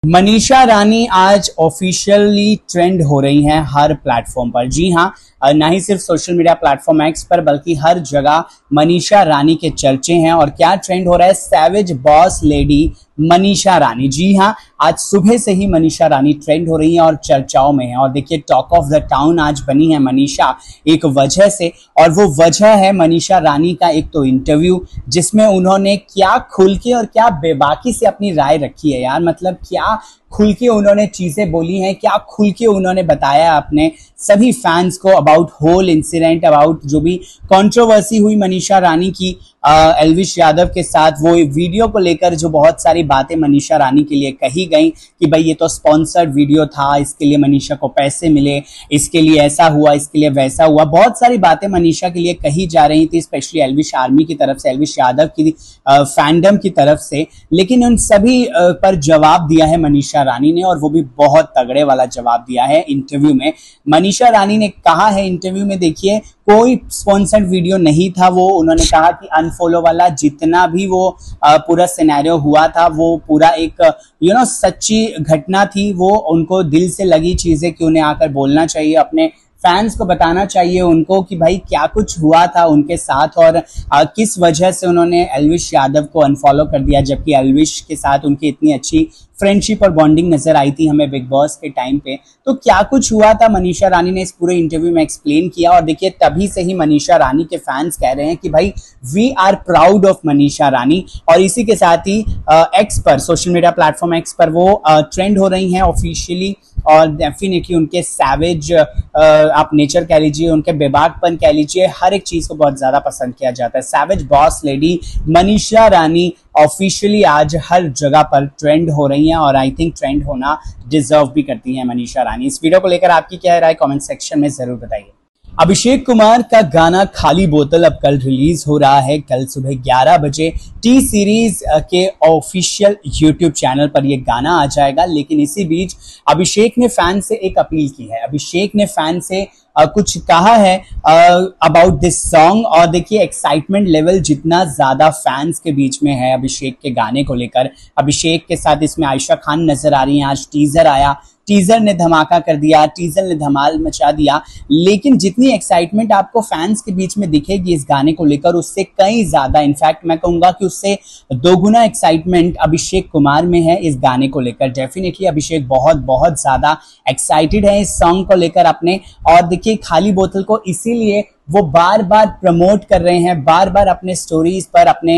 मनीषा रानी आज officially trend हो रही हैं हर प्लेटफॉर्म पर। जी हाँ, ना ही सिर्फ सोशल मीडिया प्लेटफॉर्म एक्स पर बल्कि हर जगह मनीषा रानी के चर्चे हैं। और क्या ट्रेंड हो रहा है? Savage boss lady Manisha Rani. जी हाँ, आज सुबह से ही मनीषा रानी ट्रेंड हो रही हैं और चर्चाओं में है। और देखिए, टॉक ऑफ द टाउन आज बनी है मनीषा एक वजह से, और वो वजह है मनीषा रानी का एक तो इंटरव्यू, जिसमें उन्होंने क्या खुल के और क्या बेबाकी से अपनी राय रखी है। यार मतलब क्या खुल के उन्होंने चीजें बोली हैं, क्या खुल के उन्होंने बताया अपने सभी फैंस को अबाउट होल इंसिडेंट, अबाउट जो भी कंट्रोवर्सी हुई मनीषा रानी की एल्विश यादव के साथ, वो वीडियो को लेकर जो बहुत सारी बातें मनीषा रानी के लिए कही गई कि भाई ये तो स्पॉन्सर्ड वीडियो था, इसके लिए मनीषा को पैसे मिले, इसके लिए ऐसा हुआ, इसके लिए वैसा हुआ। बहुत सारी बातें मनीषा के लिए कही जा रही थी, स्पेशली एल्विश आर्मी की तरफ से, एल्विश यादव की फैंडम की तरफ से। लेकिन उन सभी पर जवाब दिया है मनीषा रानी ने, और वो भी बहुत तगड़े वाला जवाब दिया है इंटरव्यू में। मनीषा रानी ने कहा है इंटरव्यू में, देखिए कोई स्पॉन्सर्ड वीडियो नहीं था वो। उन्होंने कहा कि अनफॉलो वाला जितना भी वो पूरा सिनेरियो हुआ था, वो पूरा एक सच्ची घटना थी। वो उनको दिल से लगी चीजें कि उन्हें आकर बोलना चाहिए, अपने फैंस को बताना चाहिए उनको कि भाई क्या कुछ हुआ था उनके साथ, और किस वजह से उन्होंने एल्विश यादव को अनफॉलो कर दिया, जबकि एल्विश के साथ उनकी इतनी अच्छी फ्रेंडशिप और बॉन्डिंग नजर आई थी हमें बिग बॉस के टाइम पे। तो क्या कुछ हुआ था, मनीषा रानी ने इस पूरे इंटरव्यू में एक्सप्लेन किया। और देखिए, तभी से ही मनीषा रानी के फैंस कह रहे हैं कि भाई we are proud of Manisha Rani. और इसी के साथ ही एक्स पर, सोशल मीडिया प्लेटफॉर्म एक्स पर वो ट्रेंड हो रही हैं ऑफिशियली। और डेफिनेटली उनके सैवेज आप नेचर कह लीजिए, उनके बेबाकपन कह लीजिए, हर एक चीज को बहुत ज्यादा पसंद किया जाता है। Savage boss lady Manisha Rani officially आज हर जगह पर ट्रेंड हो रही हैं, और आई थिंक ट्रेंड होना डिजर्व भी करती हैं मनीषा रानी। इस वीडियो को लेकर आपकी क्या राय कमेंट सेक्शन में जरूर बताइए। अभिषेक कुमार का गाना खाली बोतल अब कल रिलीज हो रहा है। कल सुबह 11 बजे टी सीरीज के ऑफिशियल यूट्यूब चैनल पर यह गाना आ जाएगा। लेकिन इसी बीच अभिषेक ने फैन से एक अपील की है। अभिषेक ने फैन से कुछ कहा है अबाउट दिस सॉन्ग। और देखिए, एक्साइटमेंट लेवल जितना ज्यादा फैंस के बीच में है अभिषेक के गाने को लेकर। अभिषेक के साथ इसमें आयशा खान नजर आ रही हैं। आज टीजर आया, टीजर ने धमाका कर दिया, टीजर ने धमाल मचा दिया। लेकिन जितनी एक्साइटमेंट आपको फैंस के बीच में दिखेगी इस गाने को लेकर, उससे कई ज्यादा, इनफैक्ट मैं कहूंगा कि उससे दोगुना एक्साइटमेंट अभिषेक कुमार में है इस गाने को लेकर। डेफिनेटली अभिषेक बहुत बहुत ज्यादा एक्साइटेड है इस सॉन्ग को लेकर अपने। और देखिए, खाली बोतल को इसीलिए वो बार बार प्रमोट कर रहे हैं, बार बार अपने स्टोरीज पर, अपने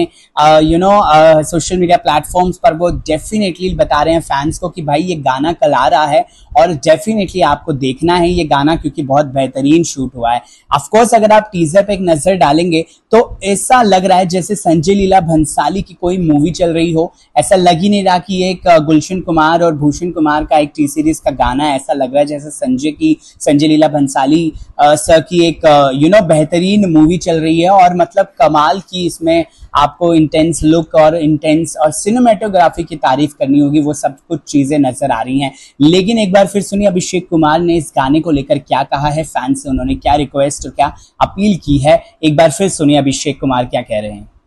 सोशल मीडिया प्लेटफॉर्म्स पर वो डेफिनेटली बता रहे हैं फैंस को कि भाई ये गाना कल आ रहा है और डेफिनेटली आपको देखना है ये गाना, क्योंकि बहुत बेहतरीन शूट हुआ है। ऑफ कोर्स अगर आप टीजर पे एक नजर डालेंगे तो ऐसा लग रहा है जैसे संजय लीला भंसाली की कोई मूवी चल रही हो। ऐसा लग ही नहीं रहा कि एक गुलशन कुमार और भूषण कुमार का एक टी सीरीज का गाना है। ऐसा लग रहा है जैसे संजय लीला भंसाली सर की एक बेहतरीन मूवी चल रही है। और मतलब कमाल की इसमें आपको इंटेंस लुक और इंटेंस और सिनेमेटोग्राफी की तारीफ करनी होगी, वो सब कुछ चीजें नजर आ रही हैं। लेकिन एक बार फिर सुनिए अभिषेक कुमार ने इस गाने को लेकर क्या कहा है फैंस से, उन्होंने क्या रिक्वेस्ट और क्या अपील की है। एक बार फिर सुनिए अभिषेक कुमार क्या कह रहे हैं।